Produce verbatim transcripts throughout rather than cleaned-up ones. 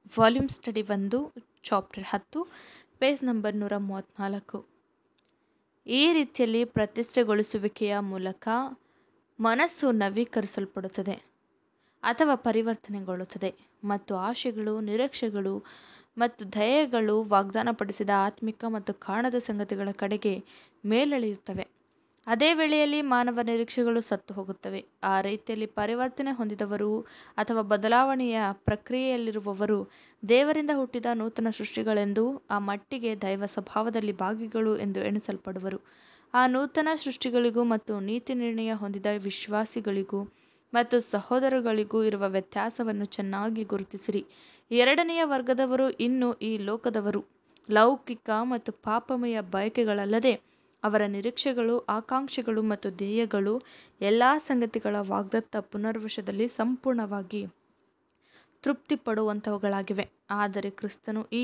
Volume study ಒಂದು, chapter ಹತ್ತು, page number ನೂರ ಮೂವತ್ತ್ನಾಲ್ಕು. ಈ ರೀತಿಯಲ್ಲಿ ಪ್ರತಿಷ್ಠೆಗೊಳಿಸುವಿಕೆಯ ಮೂಲಕ ಮನಸ್ಸು ನವೀಕರಿಸಲ್ಪಡುತ್ತದೆ ಅಥವಾ ಪರಿವರ್ತನೆಗೊಳ್ಳುತ್ತದೆ ಮತ್ತು ಆಶೆಗಳು, ನಿರೀಕ್ಷೆಗಳು ಮತ್ತು ಧ್ಯೇಯಗಳು ವಾಗ್ದಾನಪಡಿಸಿದ ಆತ್ಮಿಕ ಮತ್ತು ಕಾಣದ ಸಂಗತಿಗಳ ಕಡೆಗೆ ಮೇಲೆಳೆಯುತ್ತವೆ. ಅದೇ ವೇಳೆಯಲ್ಲಿ ಮಾನವ ನಿರೀಕ್ಷೆಗಳು ಸತ್ತು ಹೋಗುತ್ತವೆ. ಆ ರೀತಿಯಲ್ಲಿ ಪರಿವರ್ತನೆ ಹೊಂದಿದವರು ಅಥವಾ ಬದಲಾವಣೆಯ ಪ್ರಕ್ರಿಯೆಯಲ್ಲಿರುವವರು ದೇವರಿಂದ ಹುಟ್ಟಿದ ನೂತನ ಸೃಷ್ಟಿಗಳೆಂದೂ ಆ ಮಟ್ಟಿಗೆ ದೈವ ಸ್ವಭಾವದಲ್ಲಿ ಭಾಗಿಗಳು ಎಂದು ಎಣಿಸಲ್ಪಡುವರು. ಆ ನೂತನ ಸೃಷ್ಟಿಗಳಿಗೂ ಮತ್ತು ನೀತಿ ನಿರ್ಣಯ ಹೊಂದಿದ ವಿಶ್ವಾಸಿಗಳಿಗೂ ಮತ್ತು ಸಹೋದರಗಳಿಗೂ ಇರುವ ವ್ಯತ್ಯಾಸವನ್ನು ಚೆನ್ನಾಗಿ ಗುರುತಿಸಿರಿ. ಎರಡನೆಯ ವರ್ಗದವರು ಇನ್ನೂ ಈ ಲೋಕದವರು. ಲೌಕಿಕ ಮತ್ತು ಪಾಪಮಯ ಬಯಕೆಗಳಲ್ಲದೆ ಅವರ ನಿರೀಕ್ಷೆಗಳು, ಆಕಾಂಕ್ಷೆಗಳು ಮತ್ತು ಧ್ಯೇಯಗಳು ಎಲ್ಲ ಸಂಗತಿಗಳ ವಾಗ್ದತ್ತ ಪುನರ್ವಶದಲ್ಲಿ ಸಂಪೂರ್ಣವಾಗಿ ತೃಪ್ತಿಪಡುವಂಥವುಗಳಾಗಿವೆ. ಆದರೆ ಕ್ರಿಸ್ತನು ಈ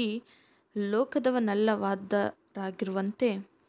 ಲೋಕದವನಲ್ಲವಾದರಾಗಿರುವಂತೆ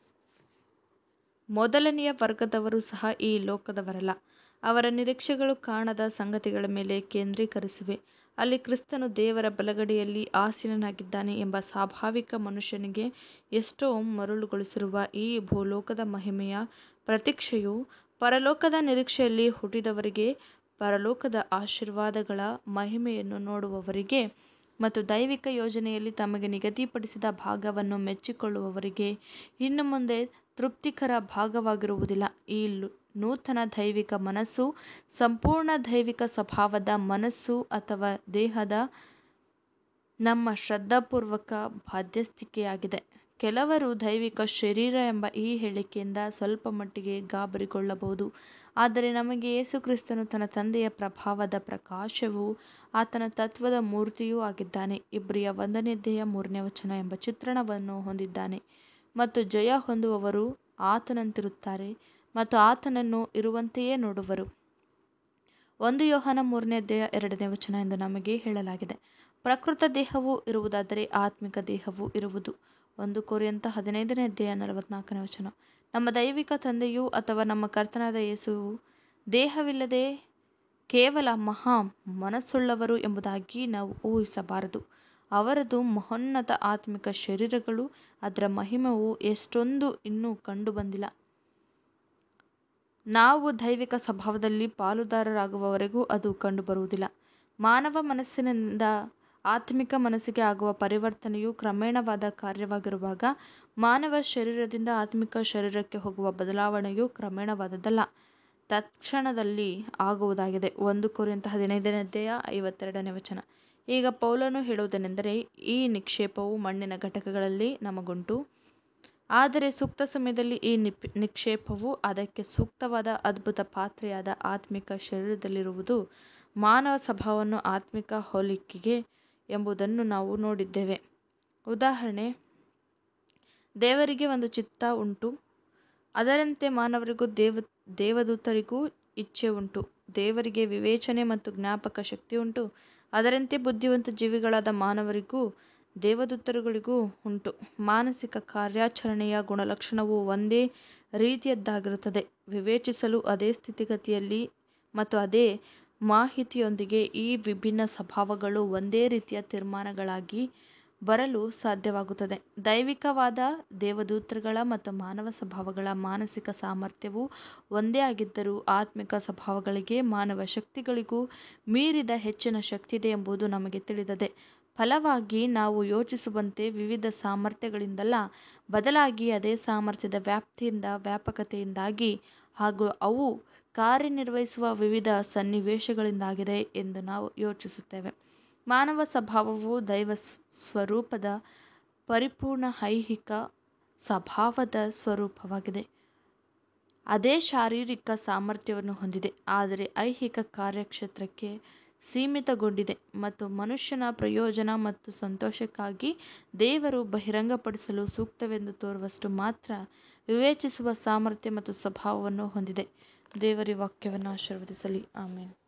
ಮೊದಲನೆಯ ವರ್ಗದವರು ಸಹ ಈ ಲೋಕದವರಲ್ಲ. ಅವರ ನಿರೀಕ್ಷೆಗಳು ಕಾಣದ ಸಂಗತಿಗಳ ಮೇಲೆ ಕೇಂದ್ರೀಕರಿಸಿವೆ. ಅಲ್ಲಿ ಕ್ರಿಸ್ತನು ದೇವರ ಬಲಗಡೆಯಲ್ಲಿ ಆಸೀನನಾಗಿದ್ದಾನೆ ಎಂಬ ಸ್ವಾಭಾವಿಕ ಮನುಷ್ಯನಿಗೆ ಎಷ್ಟೋ ಮರುಳುಗೊಳಿಸಿರುವ ಈ ಭೂಲೋಕದ ಮಹಿಮೆಯ ಪ್ರತೀಕ್ಷೆಯು ಪರಲೋಕದ ನಿರೀಕ್ಷೆಯಲ್ಲಿ ಹುಟ್ಟಿದವರಿಗೆ, ಪರಲೋಕದ ಆಶೀರ್ವಾದಗಳ ಮಹಿಮೆಯನ್ನು ನೋಡುವವರಿಗೆ ಮತ್ತು ದೈವಿಕ ಯೋಜನೆಯಲ್ಲಿ ತಮಗೆ ನಿಗದಿಪಡಿಸಿದ ಭಾಗವನ್ನು ಮೆಚ್ಚಿಕೊಳ್ಳುವವರಿಗೆ ಇನ್ನು ಮುಂದೆ ತೃಪ್ತಿಕರ ಭಾಗವಾಗಿರುವುದಿಲ್ಲ. ಈ ನೂತನ ದೈವಿಕ ಮನಸ್ಸು ಸಂಪೂರ್ಣ ದೈವಿಕ ಸ್ವಭಾವದ ಮನಸ್ಸು ಅಥವಾ ದೇಹದ ನಮ್ಮ ಶ್ರದ್ಧಾಪೂರ್ವಕ ಬಾಧ್ಯಸ್ಥಿಕೆಯಾಗಿದೆ. ಕೆಲವರು ದೈವಿಕ ಶರೀರ ಎಂಬ ಈ ಹೇಳಿಕೆಯಿಂದ ಸ್ವಲ್ಪ ಮಟ್ಟಿಗೆ ಗಾಬರಿಗೊಳ್ಳಬಹುದು. ಆದರೆ ನಮಗೆ ಯೇಸು ಕ್ರಿಸ್ತನು ತನ್ನ ತಂದೆಯ ಪ್ರಭಾವದ ಪ್ರಕಾಶವೂ ಆತನ ತತ್ವದ ಮೂರ್ತಿಯೂ ಆಗಿದ್ದಾನೆ. ಇಬ್ರಿಯ ಒಂದನೇ ಅಧ್ಯಾಯ ಮೂರನೇ ವಚನ ಎಂಬ ಚಿತ್ರಣವನ್ನು ಹೊಂದಿದ್ದಾನೆ ಮತ್ತು ಜಯ ಹೊಂದುವವರು ಆತನಂತಿರುತ್ತಾರೆ ಮತ್ತು ಆತನನ್ನು ಇರುವಂತೆಯೇ ನೋಡುವರು. ಒಂದು ಯೋಹಾನ ಮೂರನೇ ಅಧ್ಯಾಯ ಎರಡನೇ ವಚನ ಎಂದು ನಮಗೆ ಹೇಳಲಾಗಿದೆ. ಪ್ರಕೃತ ದೇಹವು ಇರುವುದಾದರೆ ಆತ್ಮಿಕ ದೇಹವೂ ಇರುವುದು. ಒಂದು ಕೊರಿಂಥ ಹದಿನೈದನೇ ಅಧ್ಯಾಯ ನಲವತ್ನಾಲ್ಕನೇ ವಚನ. ನಮ್ಮ ದೈವಿಕ ತಂದೆಯು ಅಥವಾ ನಮ್ಮ ಕರ್ತನಾದ ಯೇಸುವು ದೇಹವಿಲ್ಲದೆ ಕೇವಲ ಮಹಾ ಮನಸ್ಸುಳ್ಳವರು ಎಂಬುದಾಗಿ ನಾವು ಊಹಿಸಬಾರದು. ಅವರದು ಮಹೋನ್ನತ ಆತ್ಮಿಕ ಶರೀರಗಳು, ಅದರ ಮಹಿಮೆಯು ಎಷ್ಟೊಂದು ಇನ್ನೂ ಕಂಡುಬಂದಿಲ್ಲ. ನಾವು ದೈವಿಕ ಸ್ವಭಾವದಲ್ಲಿ ಪಾಲುದಾರರಾಗುವವರೆಗೂ ಅದು ಕಂಡುಬರುವುದಿಲ್ಲ. ಮಾನವ ಮನಸ್ಸಿನಿಂದ ಆತ್ಮಿಕ ಮನಸ್ಸಿಗೆ ಆಗುವ ಪರಿವರ್ತನೆಯು ಕ್ರಮೇಣವಾದ ಕಾರ್ಯವಾಗಿರುವಾಗ, ಮಾನವ ಶರೀರದಿಂದ ಆತ್ಮಿಕ ಶರೀರಕ್ಕೆ ಹೋಗುವ ಬದಲಾವಣೆಯು ಕ್ರಮೇಣವಾದದ್ದಲ್ಲ, ತತ್ಕ್ಷಣದಲ್ಲಿ ಆಗುವುದಾಗಿದೆ. ಒಂದು ಕೊರಿಂಥ ಹದಿನೈದನೇ ಅಧ್ಯಾಯ ಐವತ್ತೆರಡನೇ ವಚನ. ಈಗ ಪೌಲನು ಹೇಳುವುದೇನೆಂದರೆ, ಈ ನಿಕ್ಷೇಪವು ಮಣ್ಣಿನ ಘಟಕಗಳಲ್ಲಿ ನಮಗುಂಟು, ಆದರೆ ಸೂಕ್ತ ಸಮಯದಲ್ಲಿ ಈ ನಿಕ್ಷೇಪವು ಅದಕ್ಕೆ ಸೂಕ್ತವಾದ ಅದ್ಭುತ ಪಾತ್ರೆಯಾದ ಆತ್ಮಿಕ ಶರೀರದಲ್ಲಿರುವುದು. ಮಾನವ ಸ್ವಭಾವವನ್ನು ಆತ್ಮಿಕ ಹೋಲಿಕೆಗೆ ಎಂಬುದನ್ನು ನಾವು ನೋಡಿದ್ದೇವೆ. ಉದಾಹರಣೆ, ದೇವರಿಗೆ ಒಂದು ಚಿತ್ತ ಉಂಟು, ಅದರಂತೆ ಮಾನವರಿಗೂ ದೇವ ದೇವದೂತರಿಗೂ ಇಚ್ಛೆ ಉಂಟು. ದೇವರಿಗೆ ವಿವೇಚನೆ ಮತ್ತು ಜ್ಞಾಪಕ ಶಕ್ತಿ ಉಂಟು, ಅದರಂತೆ ಬುದ್ಧಿವಂತ ಜೀವಿಗಳಾದ ಮಾನವರಿಗೂ ದೇವದೂತರುಗಳಿಗೂ ಉಂಟು. ಮಾನಸಿಕ ಕಾರ್ಯಾಚರಣೆಯ ಗುಣಲಕ್ಷಣವು ಒಂದೇ ರೀತಿಯದ್ದಾಗಿರುತ್ತದೆ. ವಿವೇಚಿಸಲು ಅದೇ ಸ್ಥಿತಿಗತಿಯಲ್ಲಿ ಮತ್ತು ಅದೇ ಮಾಹಿತಿಯೊಂದಿಗೆ ಈ ವಿಭಿನ್ನ ಸ್ವಭಾವಗಳು ಒಂದೇ ರೀತಿಯ ತೀರ್ಮಾನಗಳಾಗಿ ಬರಲು ಸಾಧ್ಯವಾಗುತ್ತದೆ. ದೈವಿಕವಾದ ದೇವದೂತರುಗಳ ಮತ್ತು ಮಾನವ ಸ್ವಭಾವಗಳ ಮಾನಸಿಕ ಸಾಮರ್ಥ್ಯವು ಒಂದೇ ಆಗಿದ್ದರೂ ಆತ್ಮಿಕ ಸ್ವಭಾವಗಳಿಗೆ ಮಾನವ ಶಕ್ತಿಗಳಿಗೂ ಮೀರಿದ ಹೆಚ್ಚಿನ ಶಕ್ತಿಯಿದೆ ಎಂಬುದು ನಮಗೆ ತಿಳಿದಿದೆ. ಫಲವಾಗಿ ನಾವು ಯೋಚಿಸುವಂತೆ ವಿವಿಧ ಸಾಮರ್ಥ್ಯಗಳಿಂದಲ್ಲ, ಬದಲಾಗಿ ಅದೇ ಸಾಮರ್ಥ್ಯದ ವ್ಯಾಪ್ತಿಯಿಂದ, ವ್ಯಾಪಕತೆಯಿಂದಾಗಿ ಹಾಗೂ ಅವು ಕಾರ್ಯನಿರ್ವಹಿಸುವ ವಿವಿಧ ಸನ್ನಿವೇಶಗಳಿಂದಾಗಿದೆ ಎಂದು ನಾವು ಯೋಚಿಸುತ್ತೇವೆ. ಮಾನವ ಸ್ವಭಾವವು ದೈವ ಸ್ವರೂಪದ ಪರಿಪೂರ್ಣ ಐಹಿಕ ಸ್ವಭಾವದ ಸ್ವರೂಪವಾಗಿದೆ. ಅದೇ ಶಾರೀರಿಕ ಸಾಮರ್ಥ್ಯವನ್ನು ಹೊಂದಿದೆ, ಆದರೆ ಐಹಿಕ ಕಾರ್ಯಕ್ಷೇತ್ರಕ್ಕೆ ಸೀಮಿತಗೊಂಡಿದೆ ಮತ್ತು ಮನುಷ್ಯನ ಪ್ರಯೋಜನ ಮತ್ತು ಸಂತೋಷಕ್ಕಾಗಿ ದೇವರು ಬಹಿರಂಗಪಡಿಸಲು ಸೂಕ್ತವೆಂದು ತೋರುವಷ್ಟು ಮಾತ್ರ ವಿವೇಚಿಸುವ ಸಾಮರ್ಥ್ಯ ಮತ್ತು ಸ್ವಭಾವವನ್ನು ಹೊಂದಿದೆ. ದೇವರ ವಾಕ್ಯವನ್ನು ಆಶೀರ್ವದಿಸಲಿ. ಆಮೆನ್.